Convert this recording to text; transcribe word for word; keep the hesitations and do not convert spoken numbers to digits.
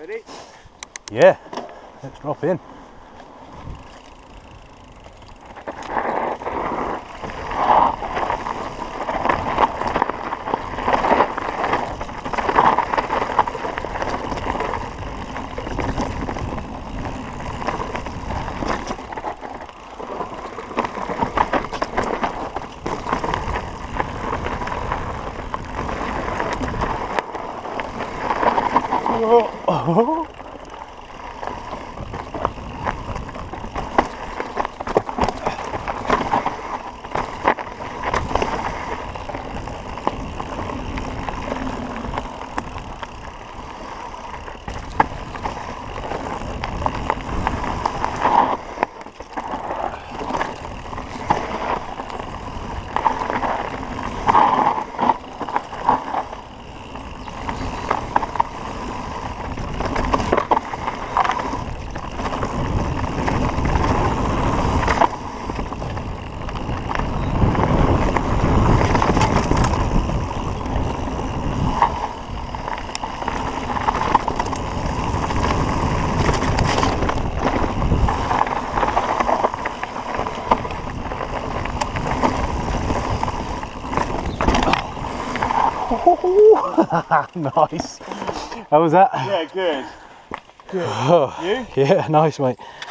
Ready? Yeah, let's drop in. Oh. Nice. How was that? Yeah, good. Good. Oh, You? Yeah, nice, mate.